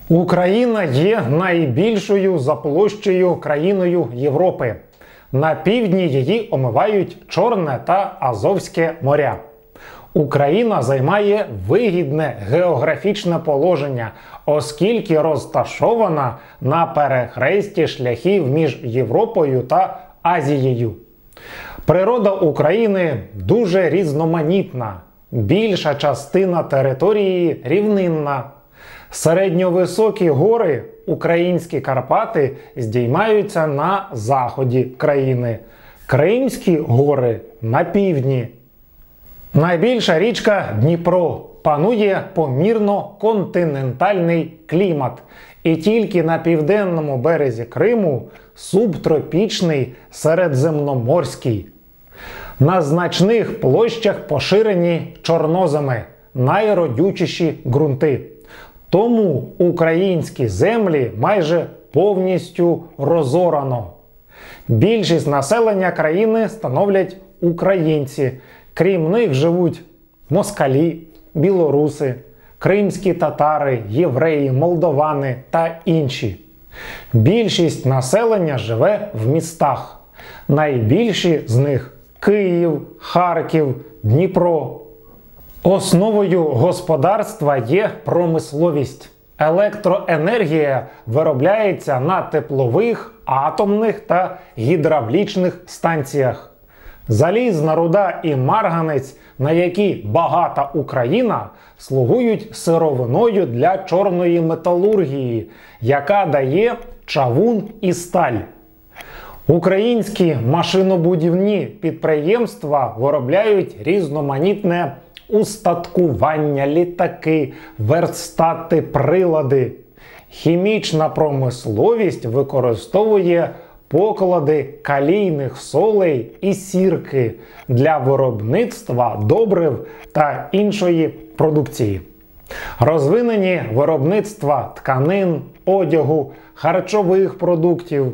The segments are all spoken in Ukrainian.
Україна є найбільшою за площею країною Європи. На півдні її омивають Чорне та Азовське моря. Україна займає вигідне географічне положення, оскільки розташована на перехресті шляхів між Європою та Азією. Природа України дуже різноманітна. Більша частина території рівнинна. Середньовисокі гори, українські Карпати, здіймаються на заході країни. Кримські гори – на півдні. Найбільша річка Дніпро. Панує помірно-континентальний клімат. І тільки на південному березі Криму субтропічний середземноморський. На значних площах поширені чорноземи – найродючіші ґрунти. Тому українські землі майже повністю розорано. Більшість населення країни становлять українці. Крім них живуть москалі, білоруси, кримські татари, євреї, молдовани та інші. Більшість населення живе в містах. Найбільші з них – Київ, Харків, Дніпро. Основою господарства є промисловість. Електроенергія виробляється на теплових, атомних та гідравлічних станціях. Залізна руда і марганець, на які багата Україна, слугують сировиною для чорної металургії, яка дає чавун і сталь. Українські машинобудівні підприємства виробляють різноманітне устаткування, літаки, верстати, прилади. Хімічна промисловість використовує поклади калійних солей і сірки для виробництва добрив та іншої продукції. Розвинені виробництва тканин, одягу, харчових продуктів.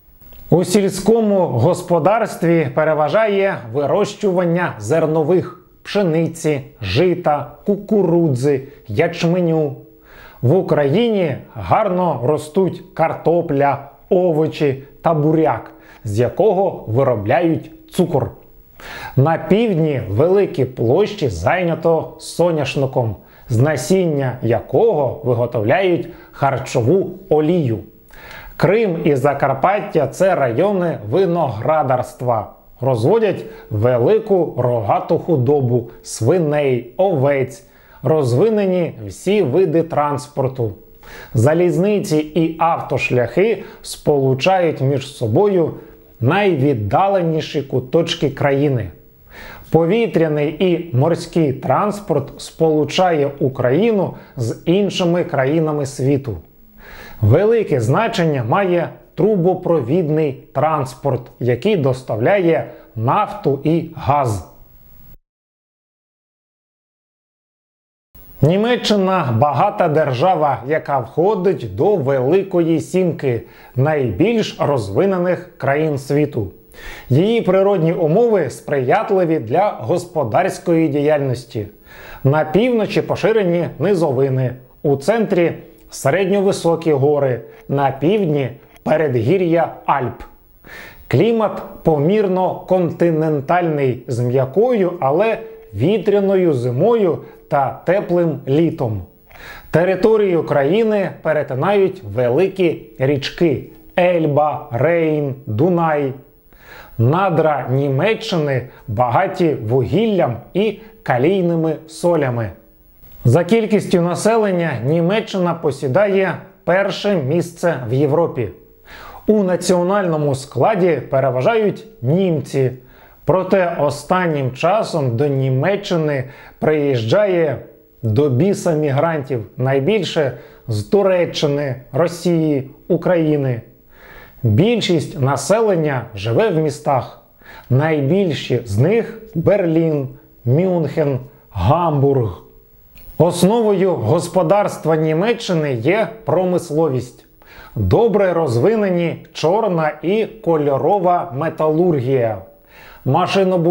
У сільському господарстві переважає вирощування зернових – пшениці, жита, кукурудзи, ячменю. В Україні гарно ростуть картопля, овочі та буряк, з якого виробляють цукор. На півдні великі площі зайнято соняшником, з насіння якого виготовляють харчову олію. Крим і Закарпаття – це райони виноградарства. Розводять велику рогату худобу, свиней, овець. Розвинені всі види транспорту. Залізниці і автошляхи сполучають між собою найвіддаленіші куточки країни. Повітряний і морський транспорт сполучає Україну з іншими країнами світу. Велике значення має трубопровідний транспорт, який доставляє нафту і газ. Німеччина – багата держава, яка входить до Великої Сімки найбільш розвинених країн світу. Її природні умови сприятливі для господарської діяльності. На півночі поширені низовини, у центрі – середньовисокі гори, на півдні – передгір'я Альп. Клімат помірно-континентальний з м'якою, але вітряною зимою та теплим літом. Територію країни перетинають великі річки – Ельба, Рейн, Дунай. Надра Німеччини багаті вугіллям і калійними солями. За кількістю населення Німеччина посідає перше місце в Європі. У національному складі переважають німці. Проте останнім часом до Німеччини приїжджає до біса мігрантів, найбільше з Туреччини, Росії, України. Більшість населення живе в містах. Найбільші з них – Берлін, Мюнхен, Гамбург. Основою господарства Німеччини є промисловість. Добре розвинені чорна і кольорова металургія.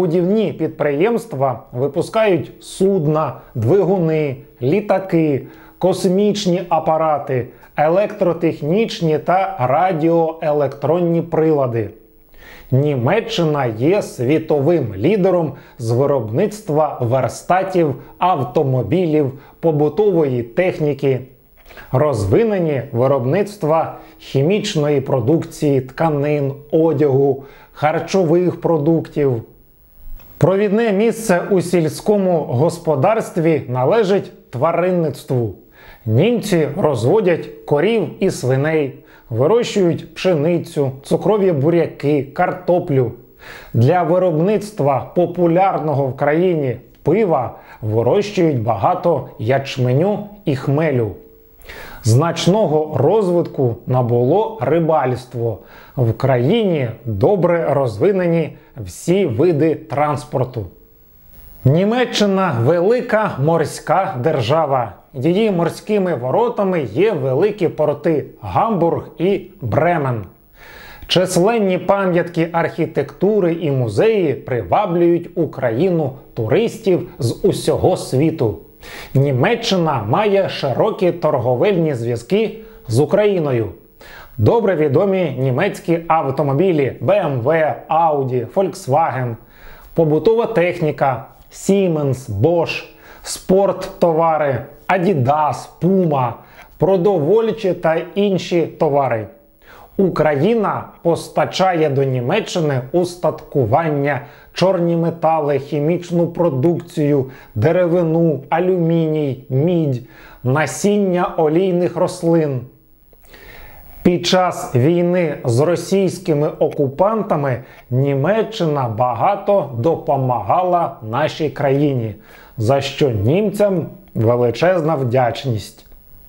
Машинобудівні підприємства випускають судна, двигуни, літаки, космічні апарати, електротехнічні та радіоелектронні прилади. Німеччина є світовим лідером з виробництва верстатів, автомобілів, побутової техніки. Розвинені виробництва хімічної продукції, тканин, одягу, харчових продуктів. Провідне місце у сільському господарстві належить тваринництву. Німці розводять корів і свиней, вирощують пшеницю, цукрові буряки, картоплю. Для виробництва популярного в країні пива вирощують багато ячменю і хмелю. Значного розвитку набуло рибальство. В країні добре розвинені всі види транспорту. Німеччина – велика морська держава. Її морськими воротами є великі порти Гамбург і Бремен. Численні пам'ятки архітектури і музеї приваблюють Україну туристів з усього світу. Німеччина має широкі торговельні зв'язки з Україною. Добре відомі німецькі автомобілі BMW, Audi, Volkswagen, побутова техніка Siemens, Bosch, спорттовари Adidas, Puma, продовольчі та інші товари. Україна постачає до Німеччини устаткування, чорні метали, хімічну продукцію, деревину, алюміній, мідь, насіння олійних рослин. Під час війни з російськими окупантами Німеччина багато допомагала нашій країні, за що німцям величезна вдячність.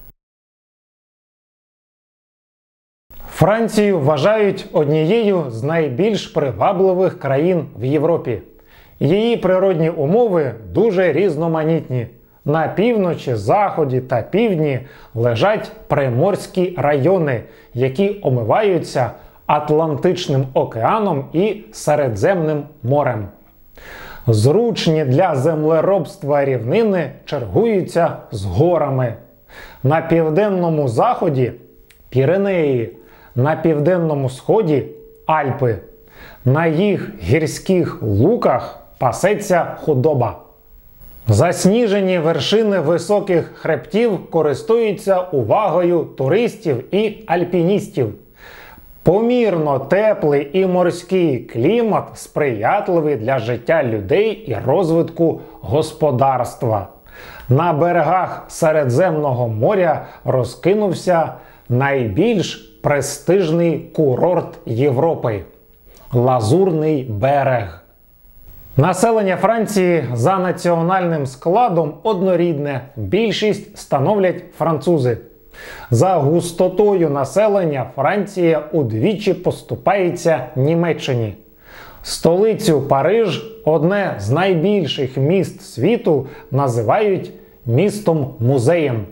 Францію вважають однією з найбільш привабливих країн в Європі. Її природні умови дуже різноманітні. На півночі, заході та півдні лежать приморські райони, які омиваються Атлантичним океаном і Середземним морем. Зручні для землеробства рівнини чергуються з горами. На південному заході – Піренеї, на південному сході – Альпи. На їх гірських луках пасеться худоба. Засніжені вершини високих хребтів користуються увагою туристів і альпіністів. Помірно теплий і морський клімат сприятливий для життя людей і розвитку господарства. На берегах Середземного моря розкинувся найбільш престижний курорт Європи – Лазурний берег. Населення Франції за національним складом однорідне, більшість становлять французи. За густотою населення Франція удвічі поступається Німеччині. Столицю Париж, одне з найбільших міст світу, називають містом-музеєм.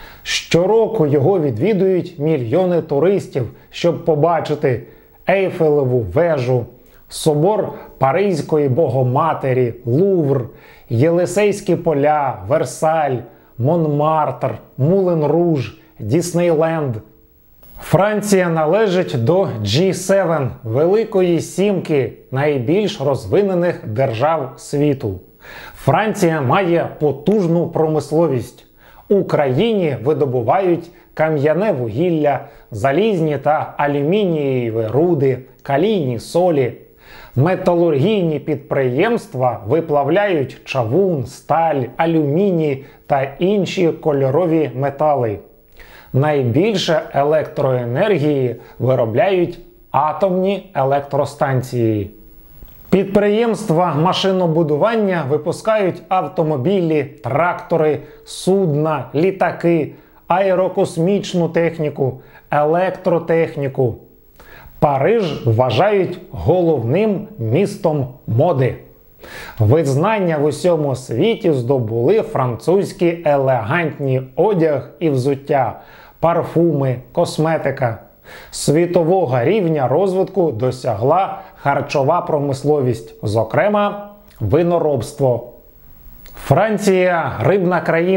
Щороку його відвідують мільйони туристів, щоб побачити Ейфелеву вежу, собор Паризької Богоматері, Лувр, Єлисейські поля, Версаль, Монмартр, Мулен-Руж, Діснейленд. Франція належить до G7 – Великої Сімки найбільш розвинених держав світу. Франція має потужну промисловість. У країні видобувають кам'яне вугілля, залізні та алюмінієві руди, калійні солі. Металургійні підприємства виплавляють чавун, сталь, алюміній та інші кольорові метали. Найбільше електроенергії виробляють атомні електростанції. Підприємства машинобудування випускають автомобілі, трактори, судна, літаки, аерокосмічну техніку, електротехніку. Париж вважають головним містом моди. Визнання в усьому світі здобули французькі елегантні одяг і взуття, парфуми, косметика. Світового рівня розвитку досягла харчова промисловість, зокрема виноробство. Франція – рибна країна.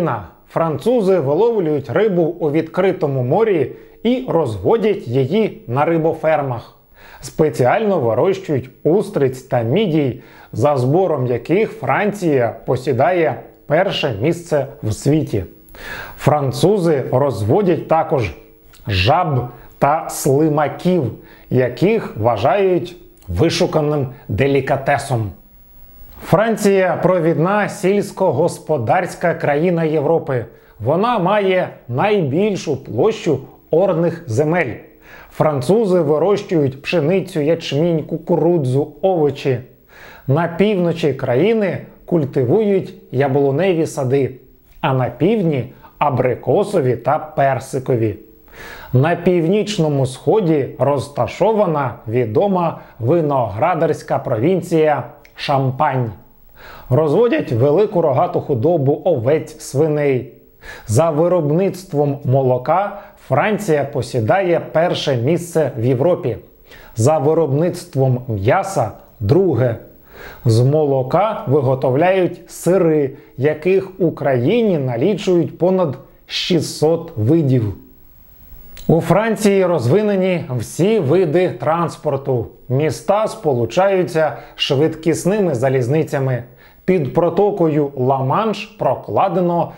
французи виловлюють рибу у відкритому морі і розводять її на рибофермах. Спеціально вирощують устриць та мідій, за збором яких Франція посідає перше місце в світі. Французи розводять також жаб та слимаків, яких вважають вишуканим делікатесом. Франція – провідна сільськогосподарська країна Європи. Вона має найбільшу площу орних земель. Французи вирощують пшеницю, ячмінь, кукурудзу, овочі. На півночі країни культивують яблуневі сади, а на півдні – абрикосові та персикові. На північному сході розташована відома виноградарська провінція Шампань. Розводять велику рогату худобу овець, свиней. За виробництвом молока Франція посідає перше місце в Європі. За виробництвом м'яса – друге. З молока виготовляють сири, яких в Україні налічують понад 600 видів. У Франції розвинені всі види транспорту. Міста сполучаються швидкісними залізницями. Під протокою Ла-Манш прокладено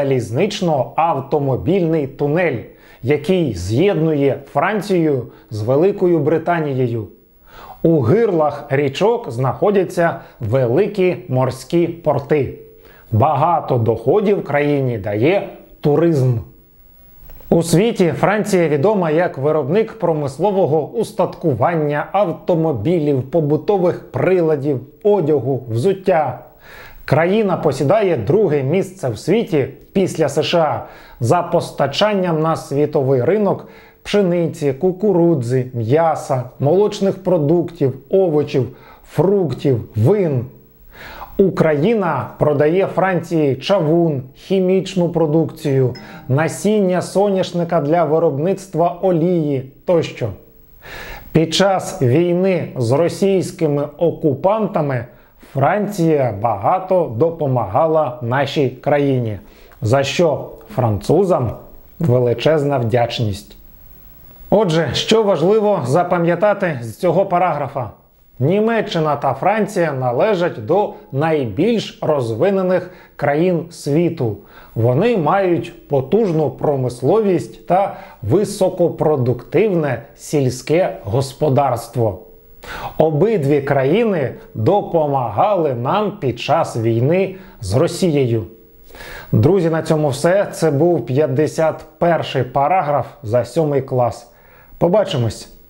залізнично-автомобільний тунель, який з'єднує Францію з Великою Британією. У гирлах річок знаходяться великі морські порти. Багато доходів країні дає туризм. У світі Франція відома як виробник промислового устаткування, автомобілів, побутових приладів, одягу, взуття. Країна посідає друге місце в світі після США за постачанням на світовий ринок пшениці, кукурудзи, м'яса, молочних продуктів, овочів, фруктів, вин. Україна продає Франції чавун, хімічну продукцію, насіння соняшника для виробництва олії тощо. Під час війни з російськими окупантами Франція багато допомагала нашій країні, за що французам величезна вдячність. Отже, що важливо запам'ятати з цього параграфа? Німеччина та Франція належать до найбільш розвинених країн світу. Вони мають потужну промисловість та високопродуктивне сільське господарство. Обидві країни допомагали нам під час війни з Росією. Друзі, на цьому все. Це був 51-й параграф за 7 клас. Побачимось!